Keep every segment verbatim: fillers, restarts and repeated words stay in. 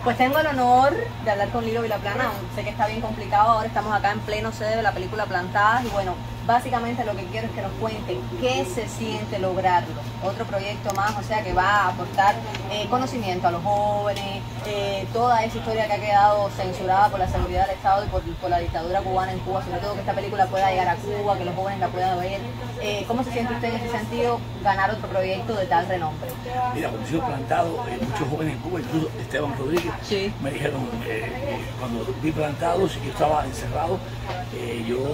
Pues tengo el honor de hablar con Lilo Vilaplana. Sé que está bien complicado, ahora estamos acá en pleno sede de la película Plantadas y bueno, básicamente lo que quiero es que nos cuente qué se siente lograrlo. Otro proyecto más, o sea, que va a aportar eh, conocimiento a los jóvenes, eh, toda esa historia que ha quedado censurada por la seguridad del Estado y por, por la dictadura cubana en Cuba, sobre todo que esta película pueda llegar a Cuba, que los jóvenes la puedan ver. Eh, ¿Cómo se siente usted en ese sentido ganar otro proyecto de tal renombre? Mira, cuando yo he Plantado, eh, muchos jóvenes en Cuba, incluso Esteban Rodríguez, sí. me dijeron, eh, eh, cuando vi Plantados y yo estaba encerrado, eh, yo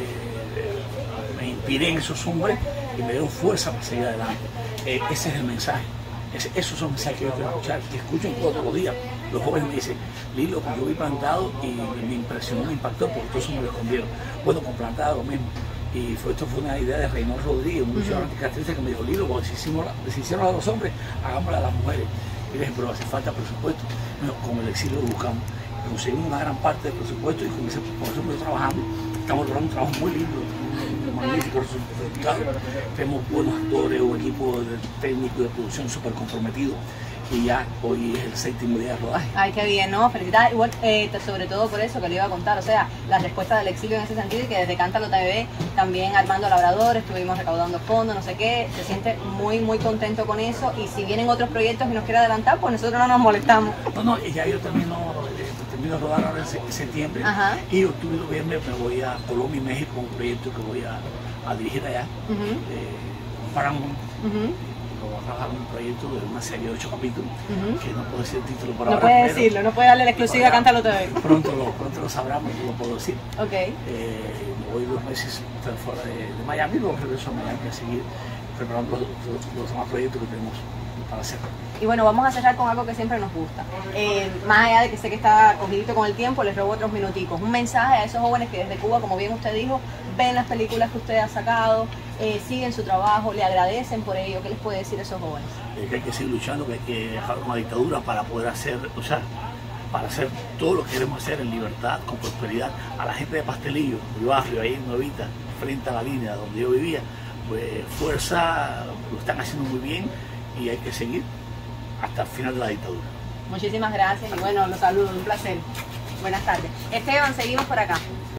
eh, me inspiré en esos hombres y me dieron fuerza para seguir adelante. Eh, ese es el mensaje. Ese, esos son mensajes que yo quiero escuchar, que escucho todos los días. Los jóvenes me dicen, Lilo, yo vi Plantado y me impresionó, me impactó porque todos eso me lo escondieron. Bueno, con Plantado lo mismo. Y fue, esto fue una idea de Reinaldo Rodríguez, un luchador anticastrista que me dijo, Lilo, cuando se hicimos, se hicieron a los hombres, hagámoslo a las mujeres. Y le dije, pero hace falta presupuesto. Bueno, con el exilio lo buscamos. Conseguimos una gran parte del presupuesto y con ese presupuesto trabajando. Estamos logrando un trabajo muy lindo, un magnífico resultado. Tenemos buenos actores, un equipo de técnico y de producción súper comprometido. Y ya hoy es el séptimo día de rodaje. Ay, qué bien, ¿no? Felicidades. Igual, eh, sobre todo por eso que le iba a contar, o sea, la respuesta del exilio en ese sentido y que desde Cántalo T V, también Armando Labrador, estuvimos recaudando fondos, no sé qué, se siente muy, muy contento con eso y si vienen otros proyectos que nos quiera adelantar, pues nosotros no nos molestamos. No, no, ya yo termino, eh, termino de rodar ahora en septiembre. Ajá. Y octubre y noviembre me voy a Colombia y México, un proyecto que voy a, a dirigir allá, uh -huh. eh, Paramount. Uh -huh. Voy a trabajar un proyecto de una serie de ocho capítulos, uh-huh. que no puedo decir el título por no ahora. No puede decirlo, no puede darle la exclusiva a Cántalo T V. Pronto lo, pronto lo sabrán, no lo puedo decir. Ok. Eh, me voy dos meses fuera de, de Miami, luego regreso a Miami a seguir preparando los, los, los demás proyectos que tenemos para hacer. Y bueno, vamos a cerrar con algo que siempre nos gusta. Eh, más allá de que sé que está cogidito con el tiempo, les robo otros minuticos. Un mensaje a esos jóvenes que desde Cuba, como bien usted dijo, ven las películas que usted ha sacado, eh, siguen su trabajo, le agradecen por ello. ¿Qué les puede decir a esos jóvenes? Eh, que hay que seguir luchando, que hay que dejar una dictadura para poder hacer, o sea, para hacer todo lo que queremos hacer en libertad, con prosperidad. A la gente de Pastelillo, mi barrio, ahí en Nuevita, frente a la línea donde yo vivía, pues fuerza, lo están haciendo muy bien y hay que seguir hasta el final de la dictadura. Muchísimas gracias y bueno, los saludo, un placer. Buenas tardes. Esteban, seguimos por acá.